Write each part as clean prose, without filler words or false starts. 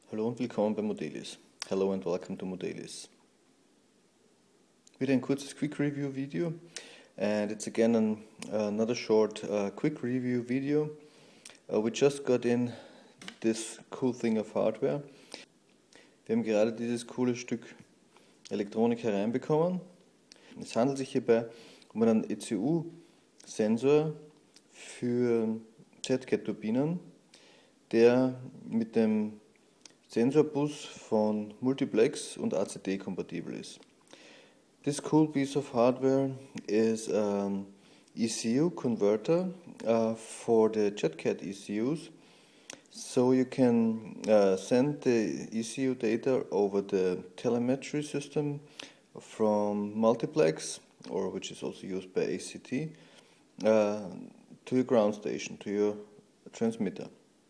Hallo und willkommen bei Modelis. Hello and welcome to Modelis. Wieder ein kurzes quick review video, and it's again another short quick review video. We just got in this cool thing of hardware. Wir haben gerade dieses coole Stück Elektronik hereinbekommen. Es handelt sich hierbei um einen ECU-Sensor für JetCat-Turbinen, der mit dem Sensorbus von Multiplex und ACD kompatibel ist. This cool piece of hardware is an ECU converter for the JetCat ECUs, so you can send the ECU data over the telemetry system from Multiplex, or which is also used by ACT, to your ground station, to your transmitter.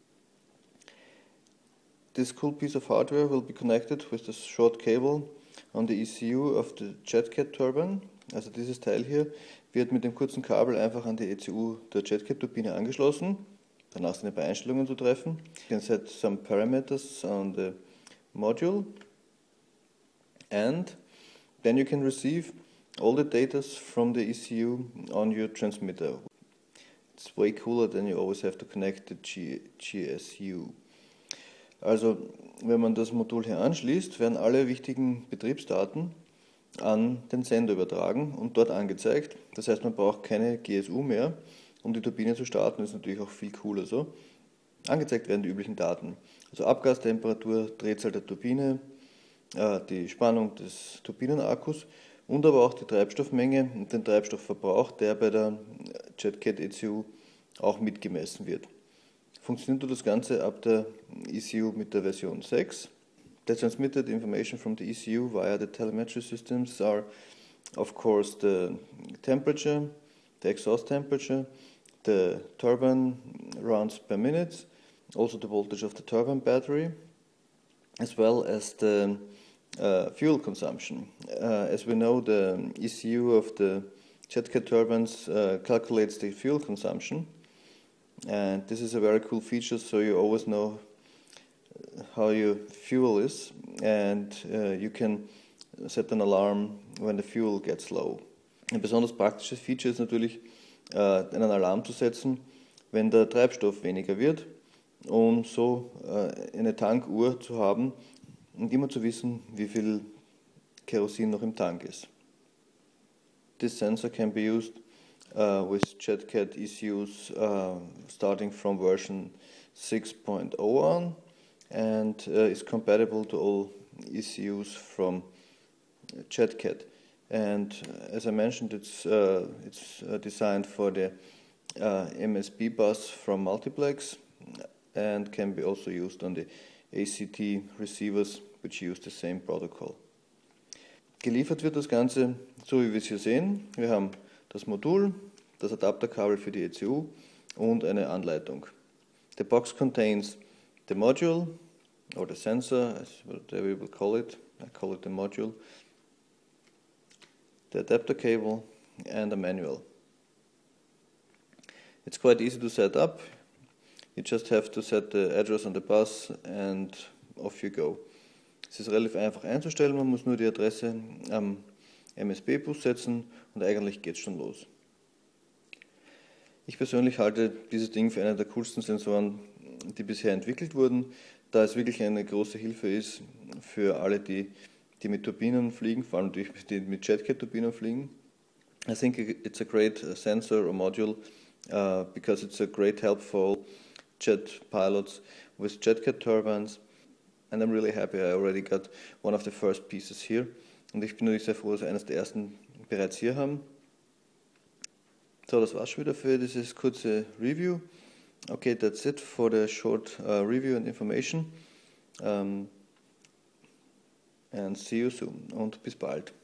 This cool piece of hardware will be connected with the short cable on the ECU of the JetCat turbine. Also dieses Teil hier wird mit dem kurzen Kabel einfach an die ECU der JetCat-Turbine angeschlossen. Danach sind ein paar Einstellungen zu treffen. You can set some parameters on the module, and then you can receive all the data from the ECU on your transmitter. It's way cooler than you always have to connect the GSU. Also, wenn man das Modul hier anschließt, werden alle wichtigen Betriebsdaten an den Sender übertragen und dort angezeigt. Das heißt, man braucht keine GSU mehr, um die Turbine zu starten. Das ist natürlich auch viel cooler so. Angezeigt werden die üblichen Daten. Also Abgastemperatur, Drehzahl der Turbine, die Spannung des Turbinenakkus und aber auch die Treibstoffmenge und den Treibstoffverbrauch, der bei der JetCat ECU auch mitgemessen wird. Funktioniert das Ganze ab der ECU mit der Version 6. The transmitted information from the ECU via the telemetry systems are, of course, the temperature, the exhaust temperature, the turbine rounds per minute, also the voltage of the turbine battery, as well as the fuel consumption. As we know, the ECU of the JetCat turbines calculates the fuel consumption. And this is a very cool feature, so you always know how your fuel is, and you can set an alarm when the fuel gets low. Ein besonders praktisches Feature ist natürlich, einen Alarm zu setzen, wenn der Treibstoff weniger wird, um so eine Tankuhr zu haben und immer zu wissen, wie viel Kerosin noch im Tank ist. This sensor can be used with JetCat ECUs starting from version 6.0 on, and is compatible to all ECUs from JetCat. And as I mentioned, it's designed for the MSB bus from Multiplex and can be also used on the ACT receivers, which use the same protocol. Geliefert wird das Ganze so, wie wir es hier sehen. Wir haben das Modul, das Adapterkabel für die ECU und eine Anleitung. The box contains the module, or the sensor, as we will call it. I call it the module, the adapter cable, and a manual. It's quite easy to set up. You just have to set the address on the bus and off you go. Es ist relativ einfach einzustellen, man muss nur die Adresse am MSB-Bus setzen und eigentlich geht's schon los. Ich persönlich halte dieses Ding für einen der coolsten Sensoren, die bisher entwickelt wurden, da es wirklich eine große Hilfe ist für alle, die mit Turbinen fliegen, vor allem die mit JetCat-Turbinen fliegen. I think it's a great sensor or module because it's a great help for all jet pilots with JetCat turbines, and I'm really happy I already got one of the first pieces here. Und ich bin natürlich sehr froh, dass wir eines der ersten bereits hier haben. So, das war's schon wieder für dieses kurze Review. Okay, that's it for the short review and information. And see you soon. Und bis bald.